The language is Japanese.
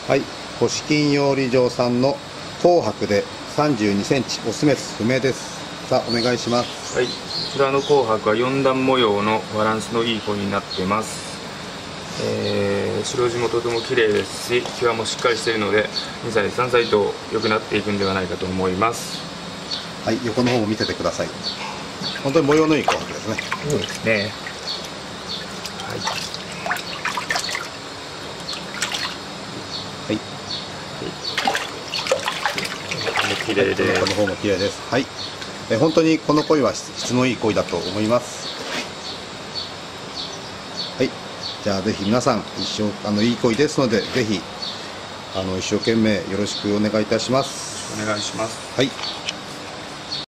はい、星金養鯉場さんの紅白で32センチオスメス不明です。さあお願いします。 はい、こちらの紅白は4段模様のバランスのいい子になってます。白地もとても綺麗ですし、際もしっかりしているので2歳3歳と良くなっていくんではないかと思います。 はい、横の方も見せてください。本当に模様のいい紅白ですね。 そうですね。はいはい、 綺麗です。 この方も綺麗です。はい、本当にこの鯉は質のいい鯉だと思います。はい、じゃあぜひ皆さんいい鯉ですので、ぜひ一生懸命よろしくお願いいたします。 お願いします。 はい。